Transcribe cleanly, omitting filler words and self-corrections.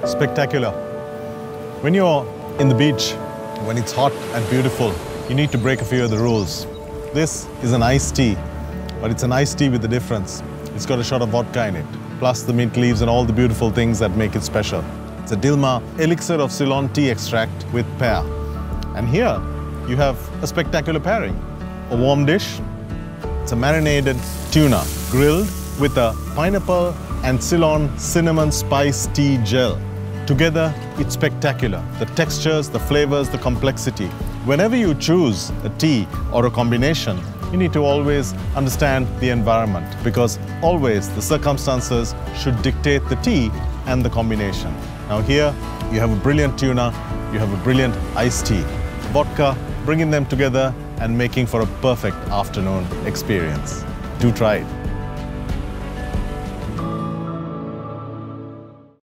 spectacular. When you're in the beach, when it's hot and beautiful, you need to break a few of the rules. This is an iced tea, but it's an iced tea with a difference. It's got a shot of vodka in it, plus the mint leaves and all the beautiful things that make it special. It's a Dilmah Elixir of Ceylon tea extract with pear. And here you have a spectacular pairing. A warm dish. It's a marinated tuna grilled with a pineapple and Ceylon cinnamon spice tea gel. Together, it's spectacular. The textures, the flavors, the complexity. Whenever you choose a tea or a combination, you need to always understand the environment, because always the circumstances should dictate the tea and the combination. Now here, you have a brilliant tuna, you have a brilliant iced tea. Vodka, bringing them together and making for a perfect afternoon experience. Do try it.